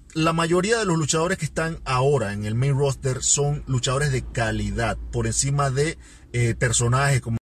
la mayoría de los luchadores que están ahora en el main roster son luchadores de calidad, por encima de personajes como...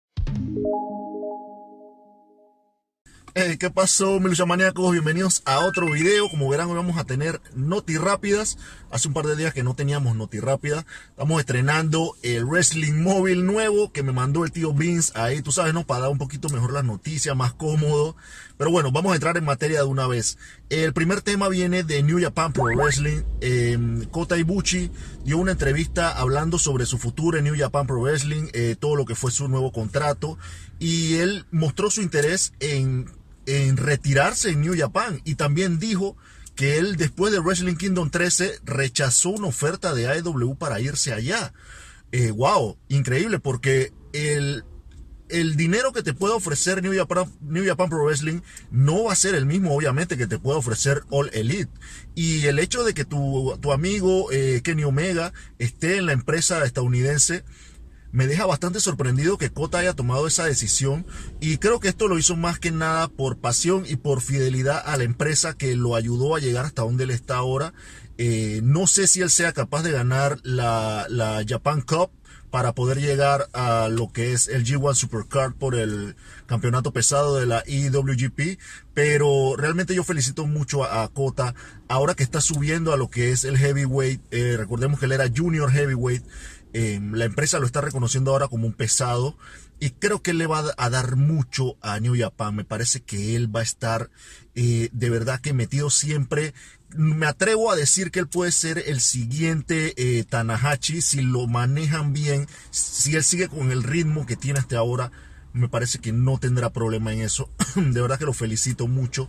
¿Qué pasó, mis luchamaníacos? Bienvenidos a otro video. Como verán, hoy vamos a tener noti rápidas. Hace un par de días que no teníamos noti rápidas. Estamos estrenando el Wrestling Móvil nuevo que me mandó el tío Vince ahí, tú sabes, ¿no? Para dar un poquito mejor las noticias, más cómodo. Pero bueno, vamos a entrar en materia de una vez. El primer tema viene de New Japan Pro Wrestling. Kota Ibushi dio una entrevista hablando sobre su futuro en New Japan Pro Wrestling, todo lo que fue su nuevo contrato. Y él mostró su interés en retirarse en New Japan, y también dijo que él, después de Wrestling Kingdom 13, rechazó una oferta de AEW para irse allá. Wow, increíble, porque el dinero que te puede ofrecer New Japan Pro Wrestling no va a ser el mismo, obviamente, que te puede ofrecer All Elite. Y el hecho de que tu amigo Kenny Omega esté en la empresa estadounidense me deja bastante sorprendido que Kota haya tomado esa decisión, y creo que esto lo hizo más que nada por pasión y por fidelidad a la empresa que lo ayudó a llegar hasta donde él está ahora. No sé si él sea capaz de ganar la Japan Cup para poder llegar a lo que es el G1 Supercard por el campeonato pesado de la IWGP, pero realmente yo felicito mucho a Kota ahora que está subiendo a lo que es el heavyweight. Recordemos que él era junior heavyweight. La empresa lo está reconociendo ahora como un pesado, y creo que él le va a dar mucho a New Japan. Me parece que él va a estar de verdad que metido siempre. Me atrevo a decir que él puede ser el siguiente Tanahashi si lo manejan bien. Si él sigue con el ritmo que tiene hasta ahora, me parece que no tendrá problema en eso. De verdad que lo felicito mucho.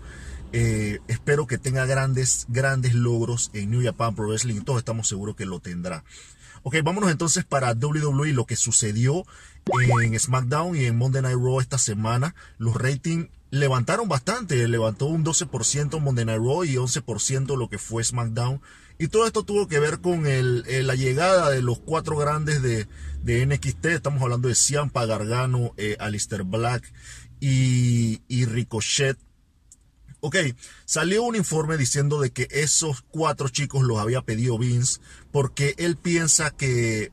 Espero que tenga grandes logros en New Japan Pro Wrestling, y todos estamos seguros que lo tendrá. Ok, vámonos entonces para WWE, lo que sucedió en SmackDown y en Monday Night Raw esta semana. Los ratings levantaron bastante, levantó un 12% Monday Night Raw y 11% lo que fue SmackDown. Y todo esto tuvo que ver con la llegada de los cuatro grandes de NXT. Estamos hablando de Ciampa, Gargano, Aleister Black y Ricochet. Ok, salió un informe diciendo de que esos cuatro chicos los había pedido Vince porque él piensa que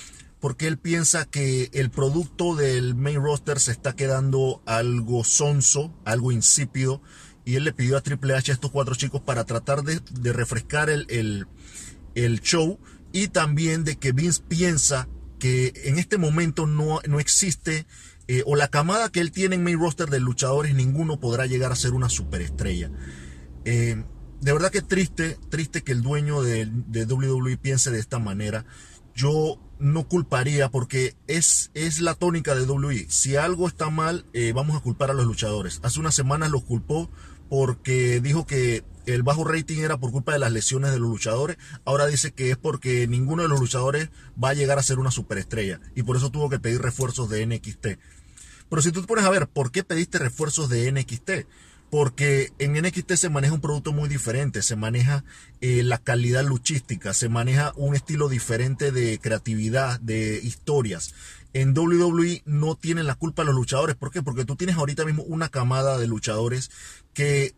el producto del main roster se está quedando algo sonso, algo insípido, y él le pidió a Triple H a estos cuatro chicos para tratar de refrescar el show, y también de que Vince piensa que en este momento no existe o la camada que él tiene en main roster de luchadores, ninguno podrá llegar a ser una superestrella. De verdad que triste que el dueño de WWE piense de esta manera. Yo no culparía, porque es la tónica de WWE. Si algo está mal, vamos a culpar a los luchadores. Hace unas semanas los culpó porque dijo que el bajo rating era por culpa de las lesiones de los luchadores. Ahora dice que es porque ninguno de los luchadores va a llegar a ser una superestrella, y por eso tuvo que pedir refuerzos de NXT. Pero si tú te pones a ver, ¿por qué pediste refuerzos de NXT? Porque en NXT se maneja un producto muy diferente, se maneja la calidad luchística, se maneja un estilo diferente de creatividad, de historias. En WWE no tienen la culpa los luchadores. ¿Por qué? Porque tú tienes ahorita mismo una camada de luchadores que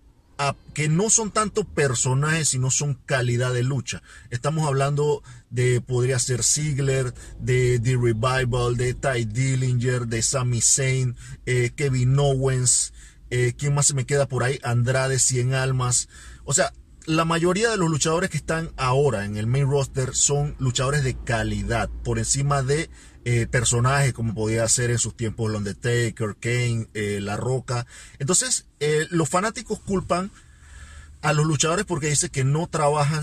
no son tanto personajes, sino son calidad de lucha. Estamos hablando podría ser Ziggler, de The Revival, de Ty Dillinger, de Sami Zayn, Kevin Owens, ¿quién más se me queda por ahí? Andrade, Cien Almas. O sea, la mayoría de los luchadores que están ahora en el main roster son luchadores de calidad, por encima de personajes como podía ser en sus tiempos el Undertaker, Kane, La Roca. Entonces los fanáticos culpan a los luchadores porque dicen que no trabajan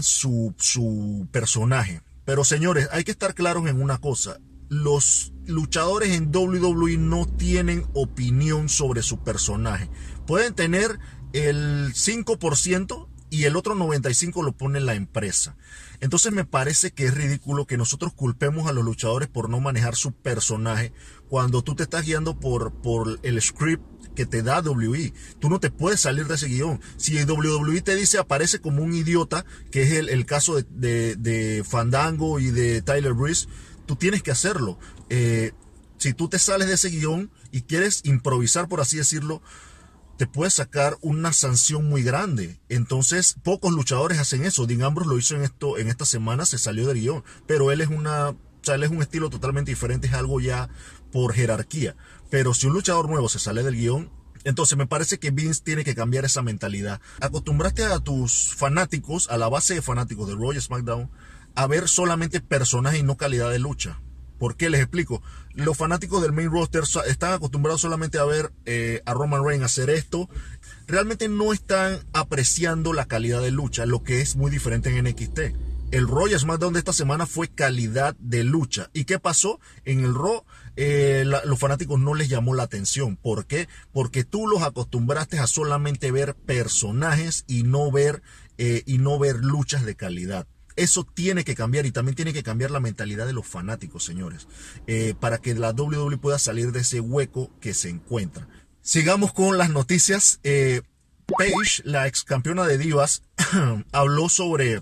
su personaje. Pero señores, hay que estar claros en una cosa: los luchadores en WWE no tienen opinión sobre su personaje. Pueden tener el 5% y el otro 95% lo pone la empresa. Entonces me parece que es ridículo que nosotros culpemos a los luchadores por no manejar su personaje cuando tú te estás guiando por el script que te da WWE. Tú no te puedes salir de ese guión. Si WWE te dice aparece como un idiota, que es el caso de Fandango y de Tyler Breeze, tú tienes que hacerlo. Si tú te sales de ese guión y quieres improvisar, por así decirlo, te puede sacar una sanción muy grande. Entonces, pocos luchadores hacen eso. Dean Ambrose lo hizo en esta semana, se salió del guión. Pero él es él es un estilo totalmente diferente, es algo ya por jerarquía. Pero si un luchador nuevo se sale del guión, entonces me parece que Vince tiene que cambiar esa mentalidad. Acostumbraste a tus fanáticos, a la base de fanáticos de Raw y SmackDown, a ver solamente personajes y no calidad de lucha. ¿Por qué? Les explico. Los fanáticos del main roster están acostumbrados solamente a ver a Roman Reigns hacer esto. Realmente no están apreciando la calidad de lucha, lo que es muy diferente en NXT. El Raw y SmackDown de esta semana fue calidad de lucha. ¿Y qué pasó? En el Raw los fanáticos no les llamó la atención. ¿Por qué? Porque tú los acostumbraste a solamente ver personajes y no ver luchas de calidad. Eso tiene que cambiar y también tiene que cambiar la mentalidad de los fanáticos, señores, para que la WWE pueda salir de ese hueco que se encuentra. Sigamos con las noticias. Paige, la ex campeona de Divas, habló sobre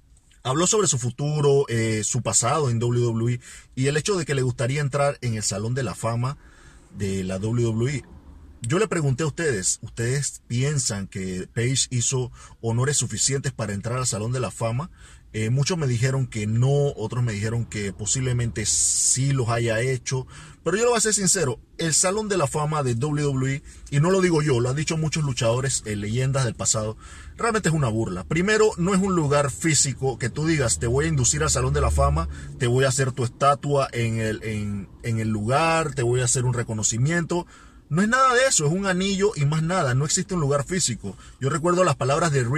su futuro, su pasado en WWE y el hecho de que le gustaría entrar en el Salón de la Fama de la WWE. Yo le pregunté a ¿ustedes piensan que Paige hizo honores suficientes para entrar al Salón de la Fama? Muchos me dijeron que no, otros me dijeron que posiblemente sí los haya hecho. Pero yo lo voy a ser sincero, el Salón de la Fama de WWE, y no lo digo yo, lo han dicho muchos luchadores, leyendas del pasado, realmente es una burla. Primero, no es un lugar físico que tú digas, te voy a inducir al Salón de la Fama, te voy a hacer tu estatua en el lugar, te voy a hacer un reconocimiento. No es nada de eso, es un anillo y más nada, no existe un lugar físico. Yo recuerdo las palabras de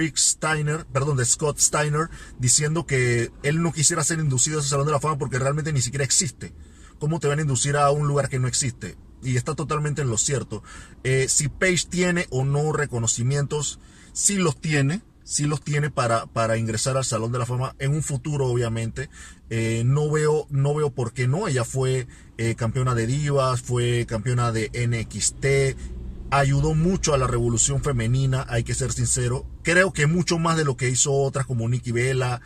Scott Steiner, diciendo que él no quisiera ser inducido a ese Salón de la Fama porque realmente ni siquiera existe. ¿Cómo te van a inducir a un lugar que no existe? Y está totalmente en lo cierto. Si Paige tiene o no reconocimientos, sí los tiene para ingresar al Salón de la Fama en un futuro, obviamente. No veo por qué no. Ella fue campeona de Divas, fue campeona de NXT, ayudó mucho a la revolución femenina, hay que ser sincero. Creo que mucho más de lo que hizo otras como Nikki Bella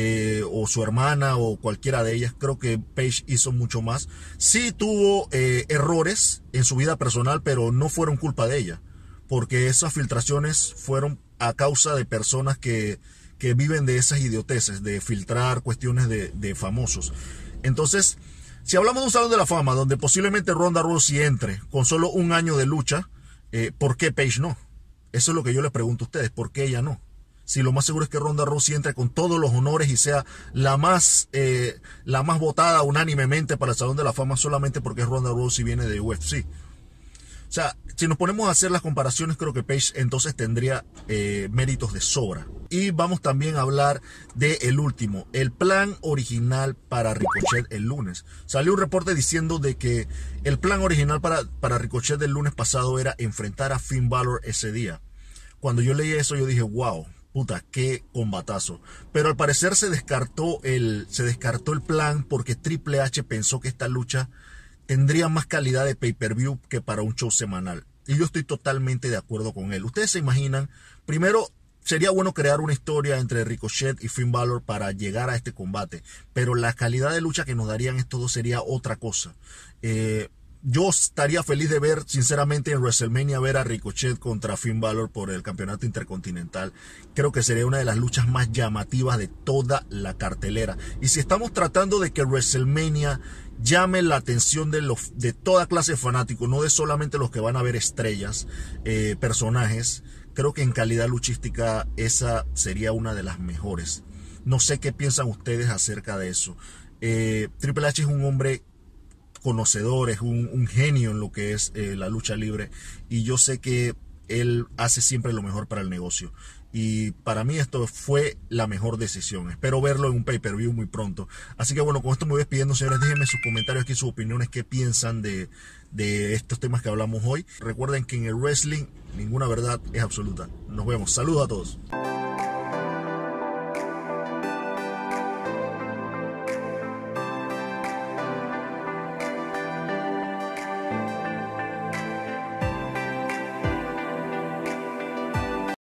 o su hermana o cualquiera de ellas. Creo que Paige hizo mucho más. Sí tuvo errores en su vida personal, pero no fueron culpa de ella, porque esas filtraciones fueron a causa de personas que viven de esas idioteces, de filtrar cuestiones de famosos. Entonces, si hablamos de un Salón de la Fama donde posiblemente Ronda Rousey entre con solo un año de lucha, ¿por qué Paige no? Eso es lo que yo les pregunto a ustedes, ¿por qué ella no? Si lo más seguro es que Ronda Rousey entre con todos los honores y sea la más votada unánimemente para el Salón de la Fama solamente porque Ronda Rousey viene de UFC. O sea, si nos ponemos a hacer las comparaciones, creo que Paige entonces tendría méritos de sobra. Y vamos también a hablar del último, el plan original para Ricochet el lunes. Salió un reporte diciendo de que el plan original para Ricochet del lunes pasado era enfrentar a Finn Balor ese día. Cuando yo leí eso, yo dije, wow, puta, qué combatazo. Pero al parecer se descartó el plan porque Triple H pensó que esta lucha tendría más calidad de pay-per-view que para un show semanal. Y yo estoy totalmente de acuerdo con él. Ustedes se imaginan, primero, sería bueno crear una historia entre Ricochet y Finn Balor para llegar a este combate. Pero la calidad de lucha que nos darían estos dos sería otra cosa. Yo estaría feliz de ver, sinceramente, en WrestleMania ver a Ricochet contra Finn Balor por el campeonato intercontinental. Creo que sería una de las luchas más llamativas de toda la cartelera. Y si estamos tratando de que WrestleMania llame la atención de toda clase de fanáticos, no de solamente los que van a ver estrellas, personajes, creo que en calidad luchística esa sería una de las mejores. No sé qué piensan ustedes acerca de eso. Triple H es un hombre conocedor, es un genio en lo que es la lucha libre, y yo sé que él hace siempre lo mejor para el negocio. Y para mí esto fue la mejor decisión. Espero verlo en un pay-per-view muy pronto. Así que bueno, con esto me voy despidiendo, señores. Déjenme sus comentarios aquí, sus opiniones, qué piensan de estos temas que hablamos hoy. Recuerden que en el wrestling ninguna verdad es absoluta. Nos vemos. Saludos a todos.